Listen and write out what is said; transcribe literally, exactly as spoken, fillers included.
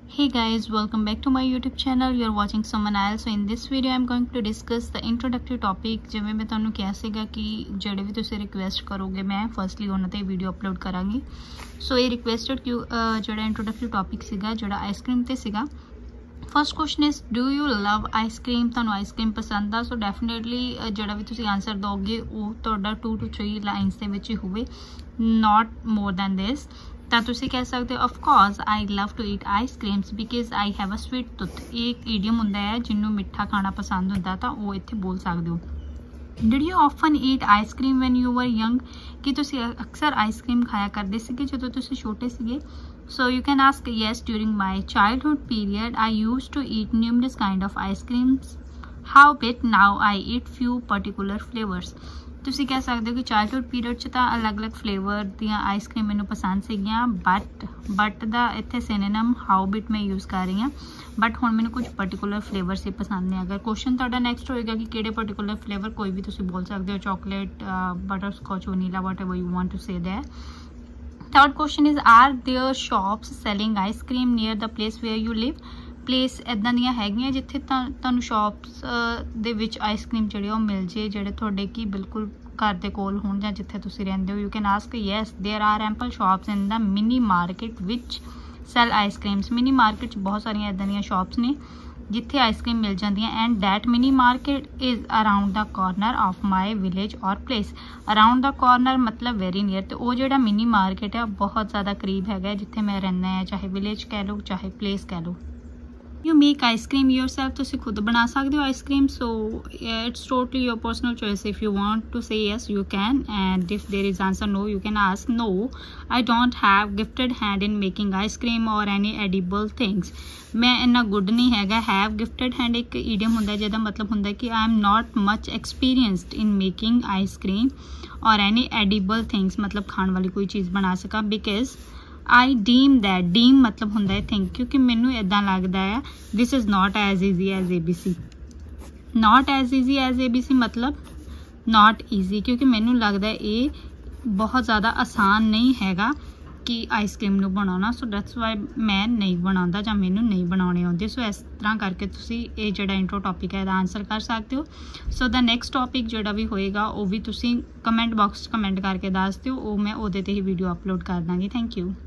Hey guys, welcome back to my YouTube channel. You're watching someone else. So in this video I'm going to discuss the introductory topic. जिवें मैं तुहानू कहा सीगा कि ਜਿਹੜੇ ਵੀ ਤੁਸੀਂ ਰਿਕੁਐਸਟ ਕਰੋਗੇ ਮੈਂ ਫਸਟਲੀ ਉਹਨਾਂ ਤੇ ਵੀਡੀਓ ਅਪਲੋਡ ਕਰਾਂਗੀ। ਸੋ ਇਹ ਰਿਕੁਐਸਟਡ ਕਿਉਂ ਜਿਹੜਾ ਇੰਟਰੋਡਕਟਰੀ ਟੌਪਿਕ ਸੀਗਾ ਜਿਹੜਾ ਆਈਸਕ੍ਰੀਮ ਤੇ ਸੀਗਾ। First question is do you love ice cream, तुहानू आइसक्रीम पसंद आ। सो डेफिनेटली जो भी तुसी आंसर दोगे वो तुहाडा टू टू थ्री लाइन्स दे विच ही होवे, नॉट मोर दैन दिस। तो तुसी कह सकते हो of course I love to eat ice creams because I have a sweet tooth. एक ईडियम हुंदा है जिन्हों मिठा खाना पसंद हुंदा, तो वो इत्थे बोल सकते हो। Did you often eat ice cream when you were young, कि तुसी अक्सर आइसक्रीम खाया करते सीगे जदों तुसी छोटे सीगे। So you can ask yes, during my childhood period I used to eat numerous kind of ice creams, howbeit now I eat few particular flavors। ਤੁਸੀਂ ਕਹਿ ਸਕਦੇ ਹੋ ਕਿ ਚਾਈਲਡਹੁੱਡ ਪੀਰੀਅਡ 'ਚ ਤਾਂ ਅਲੱਗ-ਅਲੱਗ ਫਲੇਵਰ ਦੀਆਂ ਆਈਸਕ੍ਰੀਮ ਮੈਨੂੰ ਪਸੰਦ ਸੀਗੀਆਂ, ਬਟ ਬਟ ਦਾ ਇੱਥੇ ਸਿਨੋਨਿਮ ਹਾਊਬਿਟ ਮੈਂ ਯੂਜ਼ ਕਰ ਰਹੀ ਹਾਂ। ਬਟ ਹੁਣ ਮੈਨੂੰ ਕੁਝ ਪਰਟੀਕੂਲਰ ਫਲੇਵਰ ਸੀ ਪਸੰਦ ਨੇ। ਅਗਰ ਕੁਐਸਚਨ ਤੁਹਾਡਾ ਨੈਕਸਟ ਹੋਏਗਾ ਕਿ ਕਿਹੜੇ ਪਰਟੀਕੂਲਰ ਫਲੇਵਰ, ਕੋਈ ਵੀ ਤੁਸੀਂ ਬੋਲ ਸਕਦੇ ਹੋ, chocolate, butter scotch, vanilla, whatever you want to say that. Third question is are there shops selling ice cream near the place where you live. Place इदां दियां हैगियां जिथे तुहानू शॉप्स दे विच आइसक्रीम जिहड़ी ओह मिल जे, जिहड़े तुहाडे की बिल्कुल घर दे कोल होण जां जिथे तुसीं रहिंदे हो। You can ask yes there are ample shops in the mini market which sell ice creams. Mini market च बहुत सारियां इदां दियां शॉप्स ने जिथे आइसक्रीम मिल जाती है। And that mini market is around the corner of my village और प्लेस। अराउंड द कॉर्नर मतलब वेरी नियर। तो वो जो मिनी मार्केट है बहुत ज़्यादा करीब है जिथे मैं रहना है, चाहे विलेज कह लो चाहे प्लेस कह लो। You make ice cream yourself, तुसीं खुद बना सकते हो ice cream. So it's totally your personal choice. If you want to say yes you can, and if there is answer no you can ask no I don't have gifted hand in making ice cream और any edible things. मैं इन्ना good नहीं हैगा। Have gifted hand एक idiom हुंदा जिहदा मतलब हुंदा कि I am not much experienced in making ice cream और एनी एडिबल थिंग्स, मतलब खाने वाली कोई चीज़ बना सका। Because I deem that, deem मतलब होंदा है थिंक, क्योंकि मैनू इदां लगदा है this is not as easy as A B C. Not as easy as A B C मतलब नॉट ईजी, क्योंकि मैनू लगदा है ये बहुत ज़्यादा आसान नहीं हैगा कि आइसक्रीम नू बनाना। सो दैट्स वाई मैं नहीं बनाता जां मैनू नहीं बनाने आउंदे। सो इस तरह करके तुसी ये जिहड़ा इंट्रो टॉपिक है इहदा आंसर कर सकते हो। सो द नैक्सट टॉपिक जिहड़ा भी होएगा वो भी तुसी कमेंट बॉक्स कमेंट करके दस दिओ, वो मैं उहदे ते ही वीडियो अपलोड कर दांगी। Thank you.